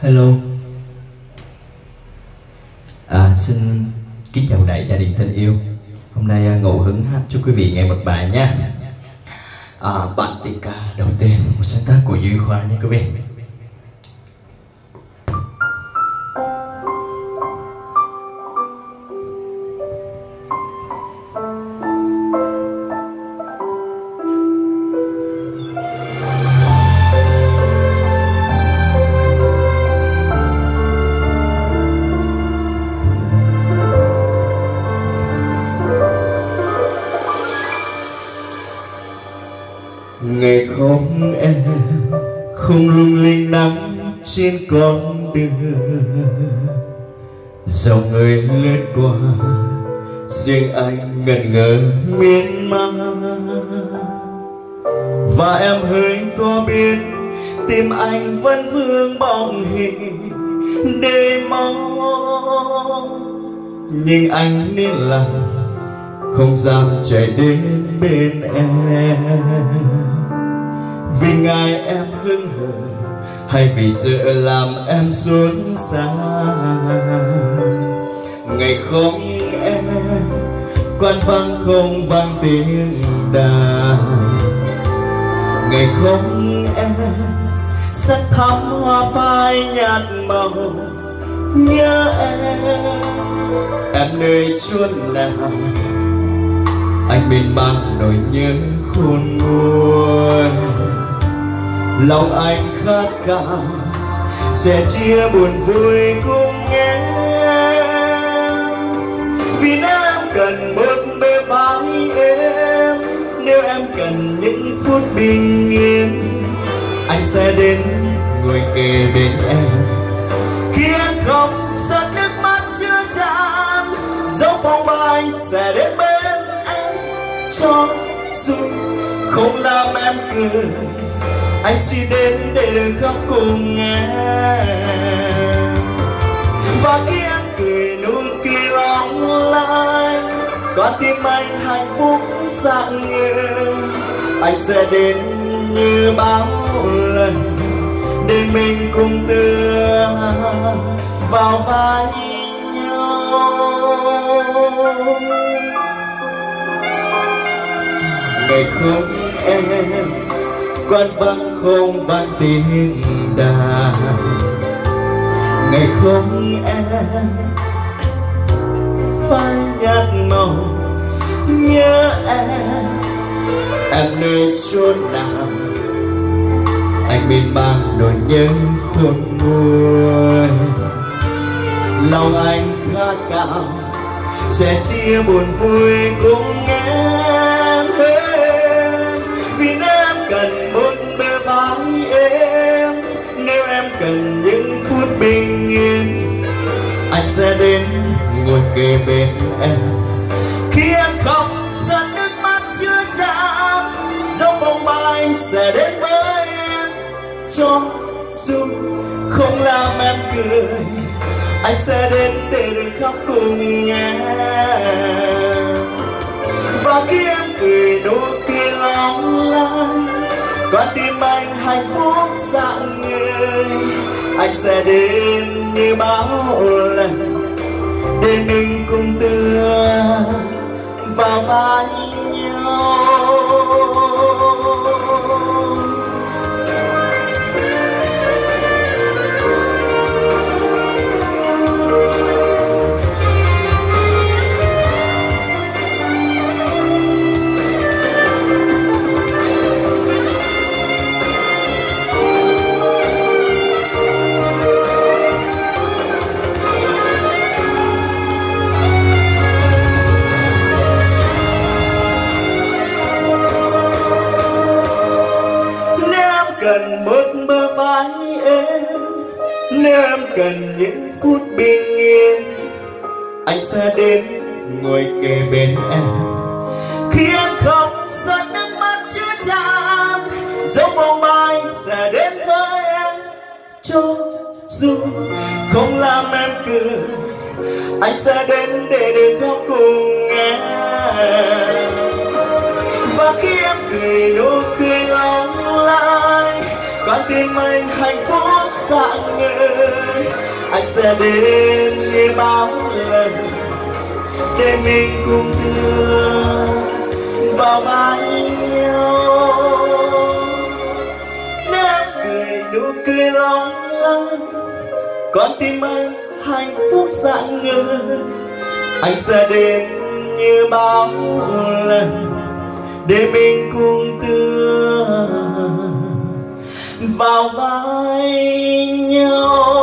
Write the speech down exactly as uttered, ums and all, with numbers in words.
Hello. À, xin kính chào đại gia đình thân yêu. Hôm nay à, ngẫu hứng hát cho quý vị nghe một bài nha. À, bản tình ca đầu tiên, một sáng tác của Duy Khoa nha quý vị. Ngày không em không lung linh nắng trên con đường, dòng người lướt qua riêng anh ngẩn ngơ miên man. Và em hơi có biết tim anh vẫn vương bóng hình để mong, nhưng anh nên làm không dám chạy đến bên em, vì ngại em hững hờ hay vì sợ làm em xót xa. Ngày không em quan vang không vang tiếng đàn, ngày không em sắc thắm hoa phai nhạt màu nhớ em. Em nơi chốn nào anh bên mang nỗi nhớ khôn nguôi, lòng anh khát khao sẽ chia buồn vui cùng em. Vì nếu em cần một bờ vai em, nếu em cần những phút bình yên, anh sẽ đến ngồi kề bên em. Khi em khóc giọt nước mắt chưa tràn, dấu phòng ba anh sẽ đến bên em. Cho dù không làm em cười, anh chỉ đến để được khóc cùng em. Và khi em cười nụ cười long lanh, con tim anh hạnh phúc rạng ngời. Anh sẽ đến như bao lần để mình cùng tựa vào vai nhau. Ngày không em quan vang không vang tiếng đàn, ngày không em phai nhạt màu nhớ em. Em nơi chốn nào anh miên man nỗi nhớ khôn nguôi, lòng anh khát khao sẽ chia buồn vui cùng em. Vì nếu em cần một bờ vai em, nếu em cần những phút bình yên, anh sẽ đến ngồi kề bên em. Khi em khóc giọt nước mắt chưa tràn, dấu vòng ba anh sẽ đến với em. Cho dù không làm em cười, anh sẽ đến để được khóc cùng em. Và khi em cười nụ cười long lanh, con tim anh hạnh phúc rạng ngời. Anh sẽ đến như bao lần để mình cùng tựa vào vai nhau. Cần một bờ vai em, nếu em cần những phút bình yên, anh sẽ đến ngồi kề bên em. Khi em khóc giọt nước mắt chưa tràn, dấu vòng ba anh sẽ đến với em. Cho dù không làm em cười, anh sẽ đến để được khóc cùng em. Và khi em cười nụ cười long lanh, con tim anh hạnh phúc dạng người. Anh sẽ đến như bao lần để mình cùng đưa vào vai nhau. Nếu cười nụ cười long lanh, con tim anh hạnh phúc dạng người. Anh sẽ đến như bao lần để mình cùng tựa vào vai nhau.